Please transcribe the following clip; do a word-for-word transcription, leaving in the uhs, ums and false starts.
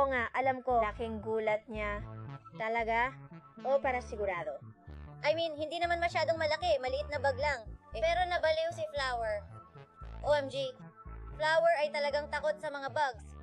Oo nga, alam ko. Laking gulat niya. Talaga? O para sigurado? I mean, hindi naman masyadong malaki, maliit na bag lang. Eh, pero nabaliw si Flower. O M G, Flower ay talagang takot sa mga bugs.